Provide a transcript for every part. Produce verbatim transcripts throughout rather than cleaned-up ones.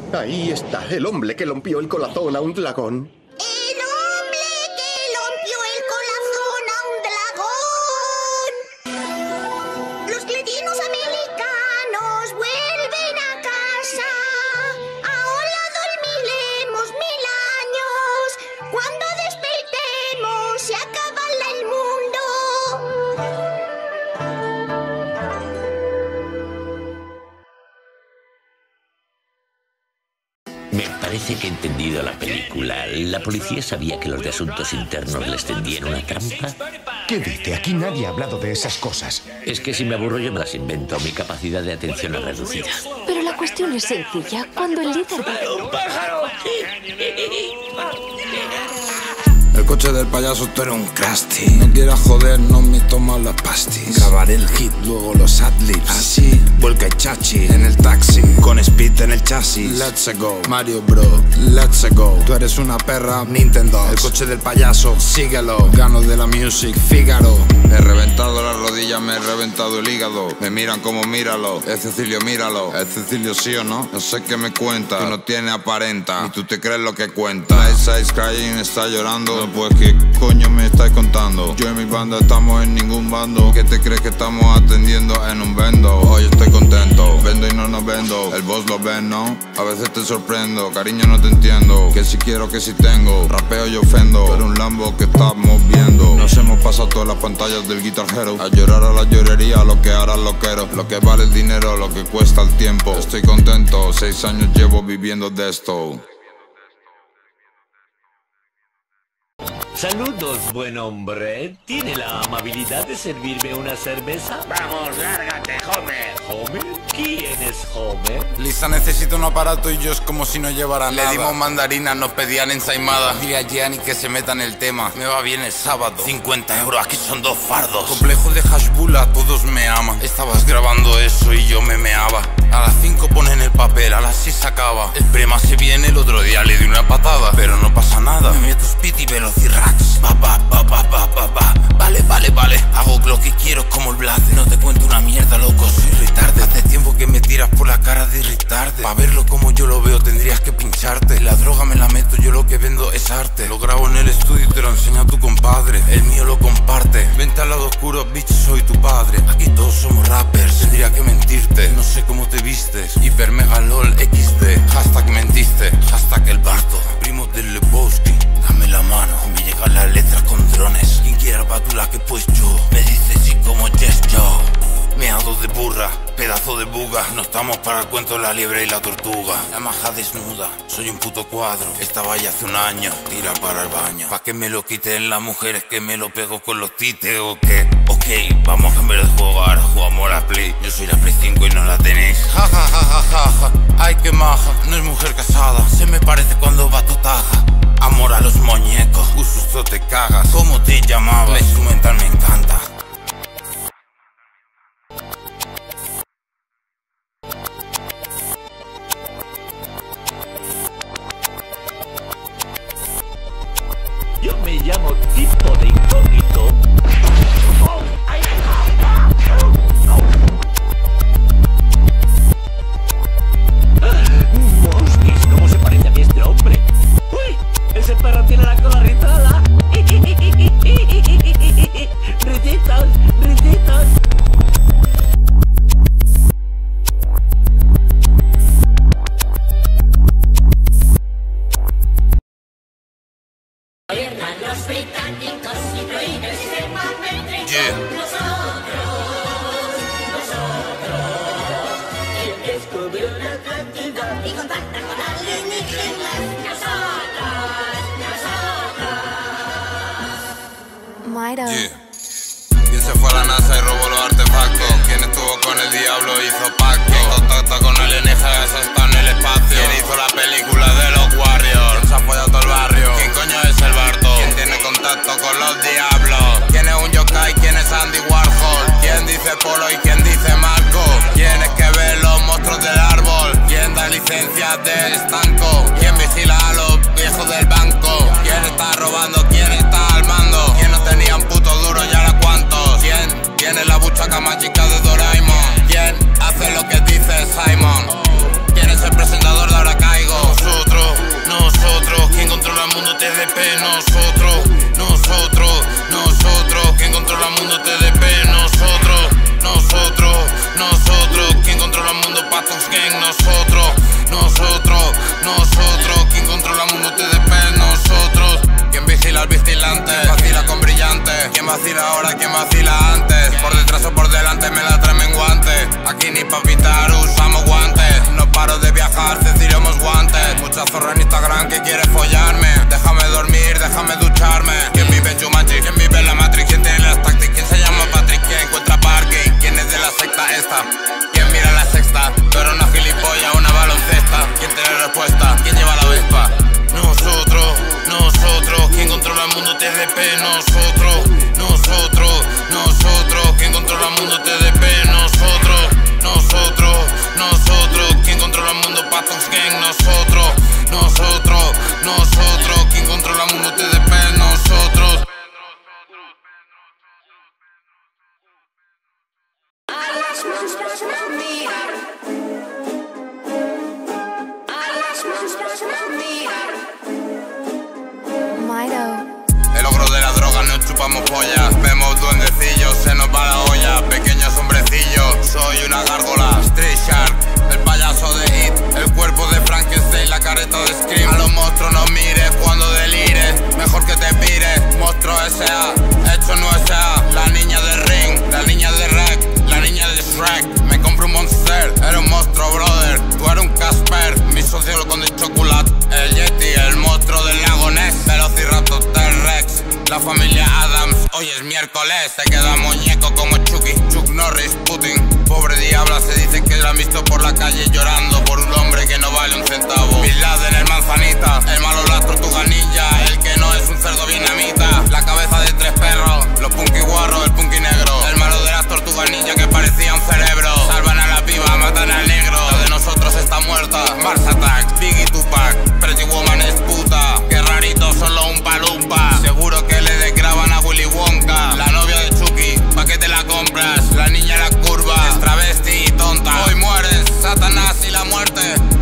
Ahí está, el hombre que rompió el corazón a un dragón. ¡El hombre que rompió el corazón a un dragón! Los cretinos americanos vuelven a casa. Ahora dormiremos mil años. Cuando despertemos se acabará el mundo. Me parece que he entendido la película. ¿La policía sabía que los de asuntos internos les tendían una trampa? ¿Qué dice? Aquí nadie ha hablado de esas cosas. Es que si me aburro yo me las invento. Mi capacidad de atención es reducida. Pero la cuestión es sencilla. Cuando el líder de... ¡Un pájaro! El coche del payaso, tú eres un crusty. No quieras joder, no me tomas las pastis. Grabaré el hit, luego los adlibs. Así, vuelca y chachi en el taxi. Con speed en el chasis. Let's go, Mario bro, let's go. Tú eres una perra, Nintendo. El coche del payaso, síguelo. Gano de la music, Fígaro. He reventado las rodillas, me he reventado el hígado. Me miran como míralo, es Cecilio, míralo. Es Cecilio sí o no, no sé qué me cuenta. Tú no tienes aparenta, y tú te crees lo que cuenta. Esa is crying, está llorando. Pues qué coño me estáis contando. Yo y mi banda estamos en ningún bando. ¿Qué te crees que estamos atendiendo en un vendo? Hoy estoy contento, vendo y no nos vendo. El boss lo ven, ¿no? A veces te sorprendo, cariño no te entiendo. Que si quiero, que si tengo. Rapeo y ofendo, pero un Lambo que estamos viendo. Nos hemos pasado todas las pantallas del Guitar Hero. A llorar a la llorería, lo que hará lo quiero. Lo que vale el dinero, lo que cuesta el tiempo. Estoy contento, seis años llevo viviendo de esto. Saludos, buen hombre. ¿Tiene la amabilidad de servirme una cerveza? Vamos, lárgate, Homer. ¿Homer? ¿Quién es Homer? Lisa necesita un aparato y yo es como si no llevara nada. Le dimos mandarinas, nos pedían ensaimadas. Dile a Gianni que se meta en el tema. Me va bien el sábado. cincuenta euros, aquí son dos fardos. Complejo de Hashbula, todos me aman. Estabas grabando eso y yo me meaba. A las cinco ponen el papel, a las seis acaba. El prema se viene, el otro día le di una patada. Pero no pasa nada, me meto speed y velociraptor. Pa, pa, pa, pa, pa, pa, pa. Vale, vale, vale. Hago lo que quiero como el Blaze. No te cuento una mierda, loco, soy retarde. Hace tiempo que me tiras por la cara de retarde. Pa' verlo como yo lo veo tendrías que pincharte. La droga me la meto, yo lo que vendo es arte. Lo grabo en el estudio y te lo enseña tu compadre. El mío lo comparte. Vente al lado oscuro, bitch, soy tu padre. Aquí todos somos rappers, tendría que mentirte. No sé cómo te vistes. Hiper mega lol equis de. Hashtag mentiste, hashtag el Barto. Primo del Lebowski, dame la mano. Me llegan las letras con drones. Quien quiera batula que pues yo. Me dice sí como yes yo. Meado de burra, pedazo de buga. No estamos para el cuento de la liebre y la tortuga. La maja desnuda, soy un puto cuadro. Estaba ya hace un año, tira para el baño. Pa' que me lo quiten las mujeres, que me lo pego con los tites o qué. Ok, vamos a cambiar de juego, ahora jugamos la Play. Yo soy la Play cinco y no la tenéis. Ja ja ja ja ja ja. Ay que maja, no es mujer casada. Se me parece cuando va tu taja. Amor a los muñecos, justo te cagas. ¿Cómo te llamabas? La instrumental me encanta. Yo me llamo Tipo de Incógnito. ¡Mosquis! ¿Cómo se parece a mí este hombre? ¡Uy! ¡Ese perro tiene la cola rizada! ¡Risitos! ¡Risitos! Hermanos británicos y prohíbes extremadamente. Yeah. Nosotros, nosotros, quien descubrió la Atlántida y contacta con alienígenas. Nosotros, nosotros. Mayra. Yeah. ¿Quién se fue a la NASA y robó los artefactos? ¿Quién estuvo con el diablo e hizo pacto? ¿Quién contacta con alienígenas hasta en el espacio? ¿Quién hizo la película de los Warriors? ¿Quién se ha follado todo el barrio? ¿Quién coño es el Barto? ¿Quién tiene contacto con los diablos? ¿Quién es un yokai? ¿Quién es Andy Warhol? ¿Quién dice Polo y quién dice Marco? ¿Quién es que ve los monstruos del árbol? ¿Quién da licencias del estanco? ¿Quién vigila a los viejos del banco? ¿Quién está robando? ¿Quién está al mando? ¿Quién no tenía un puto duro y ahora cuántos? ¿Quién tiene la buchaca más chica de Doraemon? ¿Quién hace lo que dice Simon? ¿Quién es el presentador de Ahora Caigo? P. Nosotros, nosotros, nosotros. Quien controla el mundo T D P. Nosotros, nosotros, nosotros. Quien controla el mundo Patons Gang. Nosotros, nosotros, nosotros. Quien controla el mundo T D P. Nosotros. Quien vigila al vigilante, vacila con brillante. Quien vacila ahora, quien vacila antes. Por detrás o por delante me la traen en guante. Aquí ni pa' pitar usamos guantes. No paro de viajar, ceciremos guantes. Mucha zorra en Instagram que quiere follarme. Déjame dormir, déjame ducharme. ¿Quién vive en Jumanji? ¿Quién vive en la Matrix? ¿Quién tiene las tácticas? ¿Quién se llama Patrick? ¿Quién encuentra parking? ¿Quién es de la secta esta? ¿Quién mira la sexta? Pero una gilipollas, una baloncesta. ¿Quién tiene respuesta? ¿Quién lleva la vespa? Nosotros, nosotros. ¿Quién controla el mundo T D P? Nosotros, nosotros, nosotros. ¿Quién controla el mundo T D P? Nosotros, nosotros, nosotros. ¿Quién controla el mundo Patons Gang? Nosotros, nosotros, nosotros. ¿Quién controla el mundo T D P? Nosotros. A las monstruos no mirar. A las monstruos no mirar. El ogro de la droga, no chupamos polla. Vemos duendecillos, se nos va la olla. Pequeños hombrecillos, soy una gárgola. Street Shark, el payaso de It. El cuerpo de Frankenstein, la careta de Scream. A los monstruos no mires cuando delires. Mejor que te pires, monstruo S A. Hecho no S A, la niña de Ring. La niña de Rec, la niña de Shrek. Me compro un Monster, era un monstruo, brother. Tú eres un Casper, mi socio lo con de chocolate. El Yeti, el monstruo del lago Ness. Velociraptor T-Rex, la familia Adams. Hoy es miércoles, se queda muñeco como Chucky. Chuck Norris, Putin. Pobre diabla, se dice que la han visto por la calle llorando por un hombre que no vale un centavo. Bin Laden, el manzanita. El malo, la tortuga ninja. El que no es un cerdo vietnamita. La cabeza de tres perros. Los punky guarros, el punky negro. El malo de las tortugas ninja que parecía un cerebro. Salvan a la piba, matan al negro. La de nosotros está muerta. Mars Attack, Biggie Tupac. Pretty Woman es puta. Qué rarito, solo un palumpa. Seguro que le desgraban a Willy Wonka. La novia de Chucky, pa' que te la compras. La niña en la curva, es travesti y tonta. Hoy mueres, Satanás y la muerte.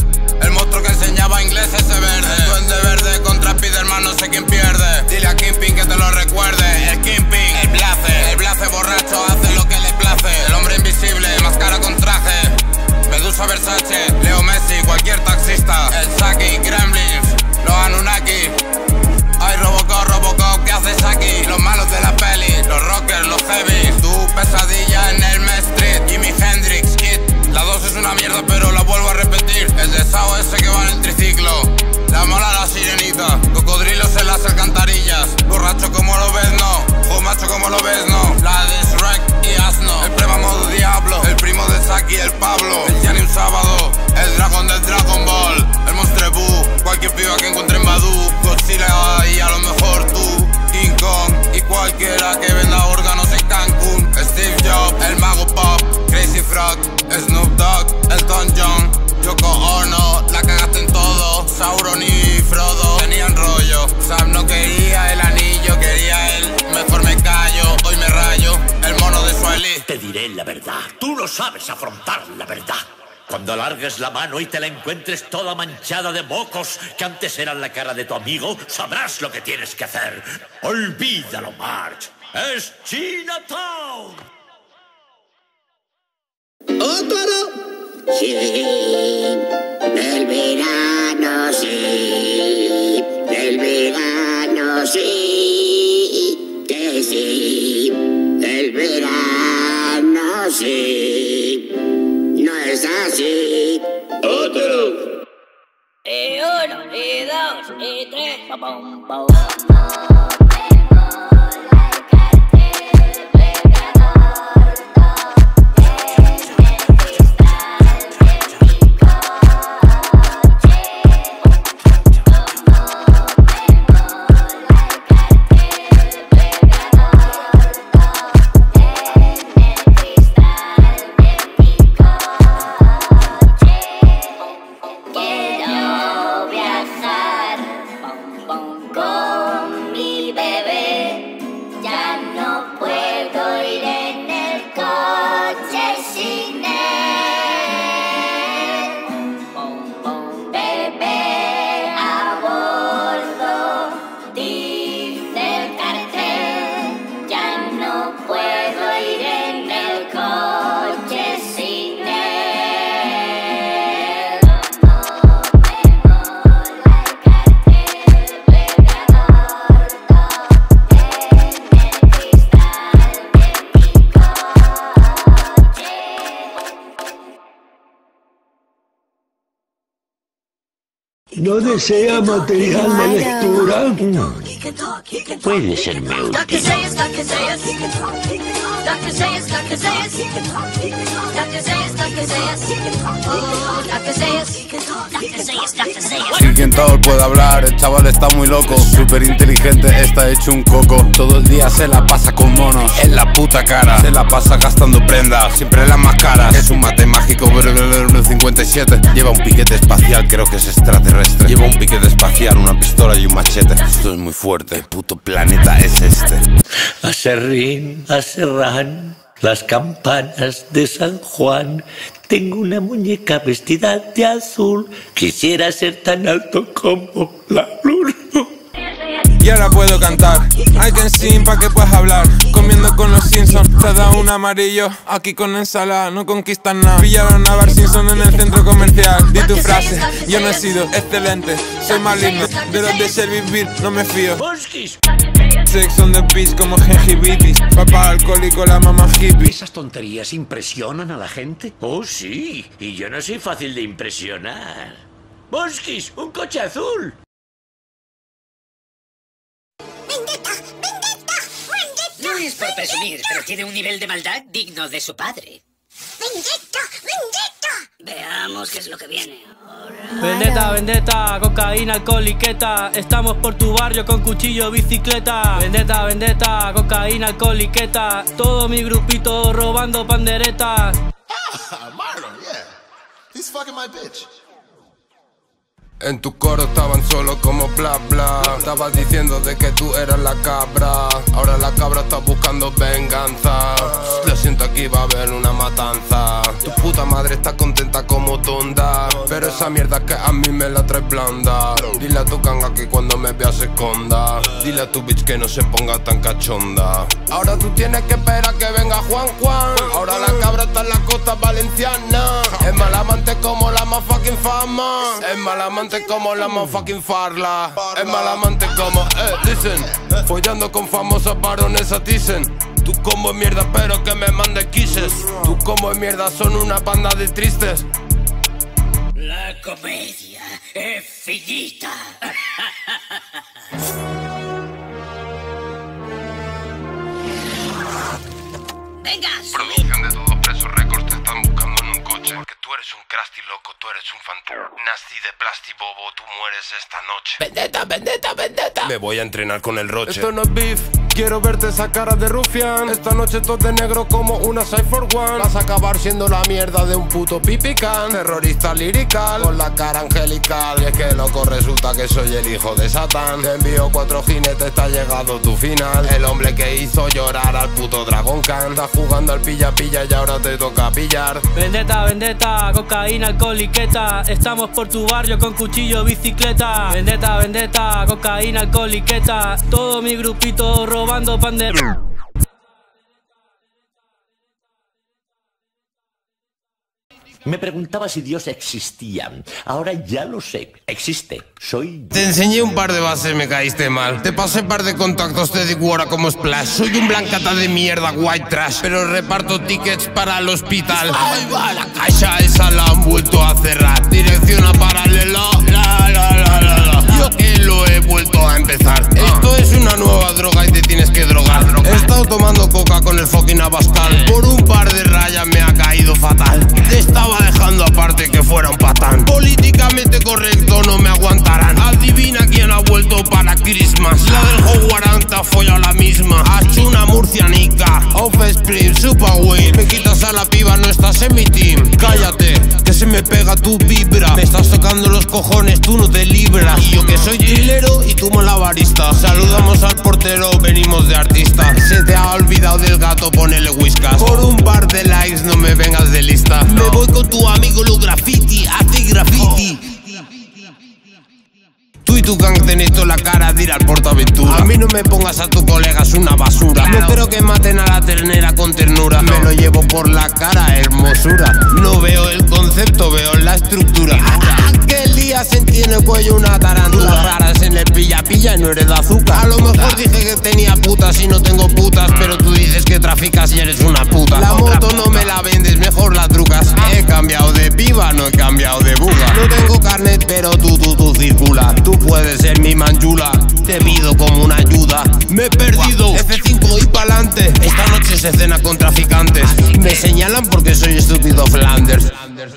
El monstruo que enseñaba inglés ese verde. El duende verde contra Spiderman, no sé quién pierde. Dile a Kingpin que te lo recuerde. El Kingpin, el Blaze. El Blaze borracho hace lo que le place. El hombre invisible, máscara con traje. Medusa Versace, Leo Messi, cualquier taxista. El Saki, Gremlins, los Anunnaki. Ay, Robocop, Robocop, ¿qué haces aquí? Los malos de la peli, los rockers, los heavy. Tu pesadilla en el Main Street. Jimi Hendrix, Kid. La dos es una mierda, pero la vuelvo a repetir. El de Sao ese que va en el triciclo. La mola la sirenita. Cocodrilos en las alcantarillas. Borracho como lo ves, no. O macho como lo ves, no. La de Shrek y Asno. El prema modo diablo. El primo de Saki, el Pablo. El Gianni un sábado. El dragón del Dragon Ball. El Monster Boo. Cualquier piba que encuentre en Badu. Godzilla y a lo mejor tú. King Kong y cualquiera que venda órganos en Cancún. Steve Jobs, el mago pop. Crazy Frog, Snoop Dogg, Elton John, Yoko Ono. La cagaste en todo. Sauron y Frodo tenían rollo. Sam no quería el anillo, quería él. Mejor me callo, hoy me rayo. El mono de Sueli. Te diré la verdad. Tú no sabes afrontar la verdad. Cuando alargues la mano y te la encuentres toda manchada de mocos que antes eran la cara de tu amigo, sabrás lo que tienes que hacer. Olvídalo, Marge. Es Chinatown. ¡Otro! Sí, del verano sí, del verano sí, que sí, del verano sí, no es así. ¡Otro! Y uno, y dos, y tres, pum, pum, pum. Quiero viajar con mi ¿No desea material de lectura? No. Puede serme útil. Quien todo puede hablar, el chaval está muy loco. Súper inteligente, está hecho un coco. Todo el día se la pasa con monos en la puta cara. Se la pasa gastando prendas, siempre las más caras. Es un mate mágico, cincuenta y siete. Lleva un piquete espacial, creo que es extraterrestre. Lleva un piquete espacial, una pistola y un machete. Esto es muy fuerte, ¿qué puto planeta es este? A Serrín, a Serrán, las campanas de San Juan. Tengo una muñeca vestida de azul. Quisiera ser tan alto como la luna. Y ahora puedo cantar. I can sing pa' que puedas hablar. Comiendo con los Simpsons, te da un amarillo. Aquí con ensalada, no conquistas nada. Pillaron a Bart Simpson en el centro comercial. Di tu frase, yo no he sido excelente. Soy maligno, de los de servir beer, no me fío. Sex on the beach como gingivitis. Papá alcohólico, la mamá hippie. ¿Esas tonterías impresionan a la gente? Oh, sí, y yo no soy fácil de impresionar. Boskis, un coche azul. ¡Vendetta! ¡Vendetta! ¡Vendetta! No es por presumir, pero tiene un nivel de maldad digno de su padre. ¡Vendetta! ¡Vendetta! Veamos qué es lo que viene ahora. Vendetta, vendetta, cocaína, alcoholiqueta. Estamos por tu barrio con cuchillo, bicicleta. Vendetta, vendetta, cocaína, alcoholiqueta. Todo mi grupito robando pandereta. Ah, Marlon, yeah. He's fucking my bitch. En tu coro estaban solo como bla bla. Estabas diciendo de que tú eras la cabra. Ahora la cabra está buscando venganza. Lo siento, aquí va a haber una matanza. Tu puta madre está contenta como tonda, pero esa mierda que a mí me la trae blanda. Dile a tu ganga que cuando me vea se esconda. Dile a tu bitch que no se ponga tan cachonda. Ahora tú tienes que esperar que venga Juan Juan. Ahora la cabra está en la costa valenciana. Es mala amante como la más fucking fama. Es mala amante como la motherfucking farla. Es mala amante como, eh, dicen, follando con famosas baronesas dicen. Tú como mierda pero que me mande kisses. Tú como mierda son una panda de tristes. La comedia es finita. ¡Venga! Producción de Todos Presos Records te están buscando en un coche. Porque tú eres un crusty loco, tú eres un fantasma. Nasty de plasti bobo, tú mueres esta noche. Vendetta, vendetta, vendetta. Me voy a entrenar con el Roche. Esto no es beef, quiero verte esa cara de rufián. Esta noche todo de negro como una Cypher One. Vas a acabar siendo la mierda de un puto pipican. Terrorista lirical, con la cara angelical. Y es que loco resulta que soy el hijo de Satán. Te envío cuatro jinetes, te ha llegado tu final. El hombre que hizo llorar al puto Dragon Khan. Estás jugando al pilla pilla y ahora te toca pillar. Vendetta, vendetta, cocaína, alcoholiqueta. Estamos por tu barrio con cuchillo, bicicleta. Vendetta, vendetta, cocaína, alcoholiqueta. Todo mi grupito robando pan de... Me preguntaba si Dios existía. Ahora ya lo sé. Existe. Soy... Te enseñé un par de bases, me caíste mal. Te pasé un par de contactos, te digo ahora como Splash. Soy un blancata de mierda, white trash, pero reparto tickets para el hospital. Ahí va la caixa, esa la han vuelto a cerrar. Dirección a paralelo, la la la la la. Yo que lo he vuelto a empezar. Esto es una nueva droga y te tienes que drogar. He estado tomando coca con el fucking Abascal. Por un par de rayas me ha caído fatal. Te estaba dejando aparte que fuera un patán. Políticamente correcto no me aguantarán. Adivina quién ha vuelto para Christmas. La del Hogwarts ha follado la misma. Achuna murcianica, Offspring, Superway. Me quitas a la piba, no estás en mi team. Cállate, que se me pega tu vibra. Me estás tocando los cojones, tú no te libras. Y yo que soy trilero y tú malabarista. Saludamos al portero, venimos de artista. Se te ha olvidado del gato, ponele whiskas. Por un par de likes no me vengas de lista. Me voy con tu amigo lo graffiti, hace graffiti. Tú y tu gang tenéis toda la cara de ir al Portaventura. A mí no me pongas a tu colega, es una basura. No creo que maten a la ternera con ternura. Me lo llevo por la cara, hermosura. No veo el concepto, veo la estructura. Aquel día sentí en el cuello una tarántula. Raras en el pilla pilla y no eres de azúcar. A lo mejor dije que tenía putas y no tengo putas, pero tú dices que traficas y eres una puta. La moto no me la vendes, mejor la trucas. He cambiado de piba, no he cambiado de buga. No tengo carnet, pero tú, tú, tú circula. Tú puedes ser mi manjula, te pido como una ayuda. Me he perdido, F cinco y pa'lante. Esta noche se cena con traficantes. Me señalan porque soy estúpido Flanders.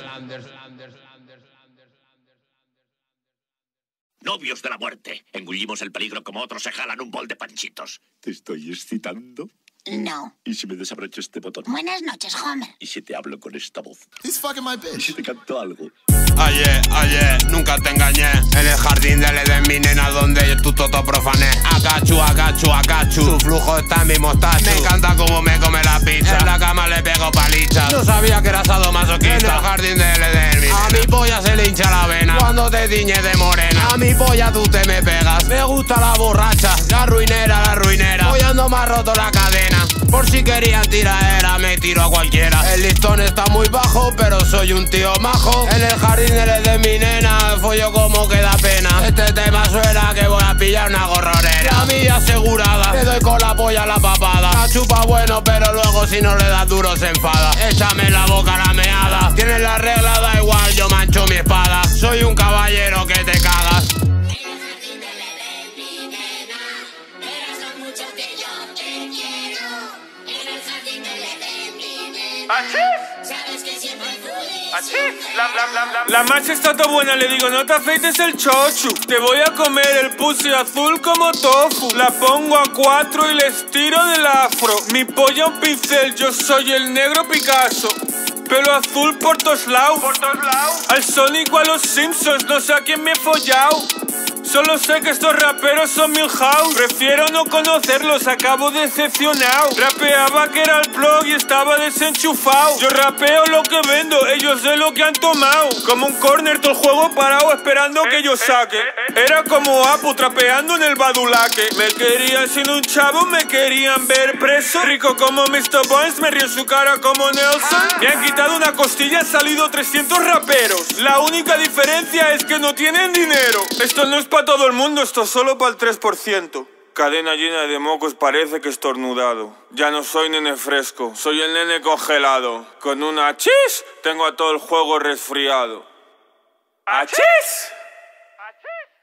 Novios de la muerte. Engullimos el peligro como otros se jalan un bol de panchitos. ¿Te estoy excitando? No. ¿Y si me desabrocho este botón? Buenas noches, Homer. ¿Y si te hablo con esta voz? He's fucking my bitch. ¿Y si te canto algo? Ayer, ayer, nunca te engañé. En el jardín del Edén, mi nena, donde yo tu toto profané. Acachu, acachu, acachu. Su flujo está en mi mostacho. Me encanta cómo me come la pizza. En la cama le pego palichas. No sabía que era sadomasoquista. En el jardín del Edén, mi nena. A mi polla se le hincha la vena cuando te tiñes de morena. A mi polla tú te me pegas. Me gusta la borracha, la ruinera, la ruinera. Follando me ha roto la cadena. Por si querían tiraera, me tiro a cualquiera. El listón está muy bajo, pero soy un tío majo. En el jardín del de mi nena, follo como que da pena. Este tema suena que voy a pillar una gorrorera. La mía asegurada, le doy con la polla a la papada. La chupa bueno, pero luego si no le das duro se enfada. Échame en la boca la meada. Tienes la regla, da igual, yo mancho mi espada. Soy un caballero que te cagas. La, la, la, la, la marcha está tan buena, le digo, no te afeites el chochu. Te voy a comer el pussy azul como tofu. La pongo a cuatro y les tiro del afro. Mi polla un pincel, yo soy el negro Picasso. Pelo azul por todos lados. Al Sonic o a los Simpsons, no sé a quién me he follado. Solo sé que estos raperos son Milhouse. Prefiero no conocerlos, acabo decepcionado. Rapeaba que era el blog y estaba desenchufado. Yo rapeo lo que vendo, ellos de lo que han tomado. Como un corner todo el juego parado esperando que yo saque. Era como Apu trapeando en el badulaque. Me querían sin un chavo, me querían ver preso. Rico como mister Bones, me río en su cara como Nelson. Me han quitado una costilla, han salido trescientos raperos. La única diferencia es que no tienen dinero. Esto no es para todo el mundo, esto es solo para el tres por ciento. Cadena llena de mocos, parece que estornudado. Ya no soy nene fresco, soy el nene congelado. Con una chis, tengo a todo el juego resfriado. ¡Achis!